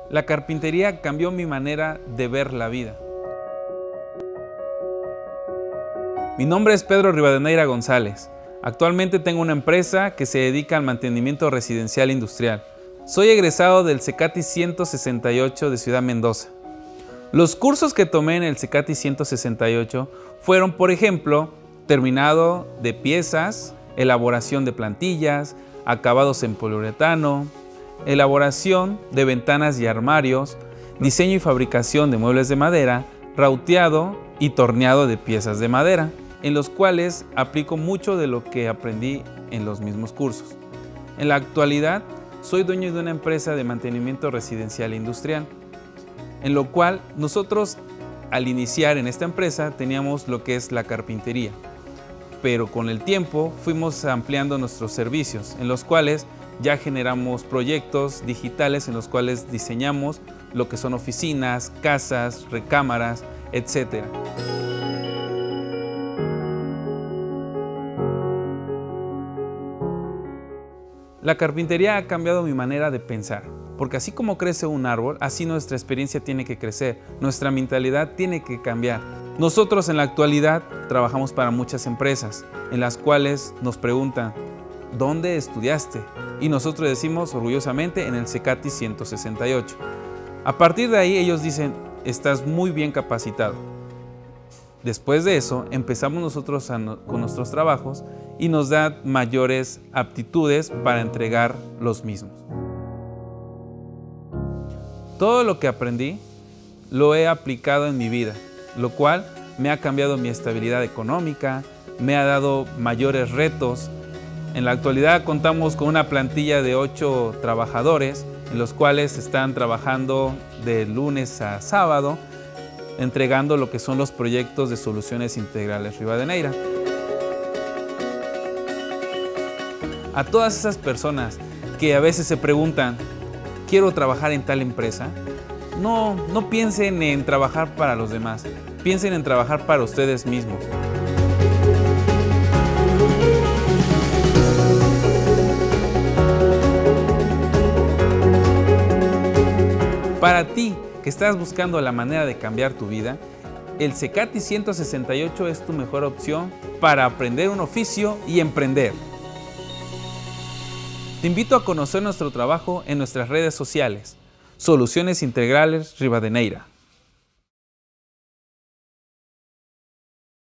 La carpintería cambió mi manera de ver la vida. Mi nombre es Pedro Rivadeneira González. Actualmente tengo una empresa que se dedica al mantenimiento residencial industrial. Soy egresado del CECATI 168 de Ciudad Mendoza. Los cursos que tomé en el CECATI 168 fueron, por ejemplo, terminado de piezas, elaboración de plantillas, acabados en poliuretano, elaboración de ventanas y armarios, diseño y fabricación de muebles de madera, rauteado y torneado de piezas de madera, en los cuales aplico mucho de lo que aprendí en los mismos cursos. En la actualidad, soy dueño de una empresa de mantenimiento residencial e industrial, en lo cual nosotros al iniciar en esta empresa teníamos lo que es la carpintería, pero con el tiempo fuimos ampliando nuestros servicios, en los cuales ya generamos proyectos digitales en los cuales diseñamos lo que son oficinas, casas, recámaras, etc. La carpintería ha cambiado mi manera de pensar, porque así como crece un árbol, así nuestra experiencia tiene que crecer, nuestra mentalidad tiene que cambiar. Nosotros en la actualidad trabajamos para muchas empresas, en las cuales nos preguntan, ¿dónde estudiaste? Y nosotros decimos orgullosamente en el CECATI 168. A partir de ahí ellos dicen, estás muy bien capacitado. Después de eso empezamos nosotros con nuestros trabajos y nos da mayores aptitudes para entregar los mismos. Todo lo que aprendí lo he aplicado en mi vida, lo cual me ha cambiado mi estabilidad económica, me ha dado mayores retos. En la actualidad contamos con una plantilla de 8 trabajadores, en los cuales están trabajando de lunes a sábado, entregando lo que son los proyectos de Soluciones Integrales Rivadeneira. A todas esas personas que a veces se preguntan, ¿quiero trabajar en tal empresa? No piensen en trabajar para los demás, piensen en trabajar para ustedes mismos. Para ti, que estás buscando la manera de cambiar tu vida, el CECATI 168 es tu mejor opción para aprender un oficio y emprender. Te invito a conocer nuestro trabajo en nuestras redes sociales, Soluciones Integrales Rivadeneira.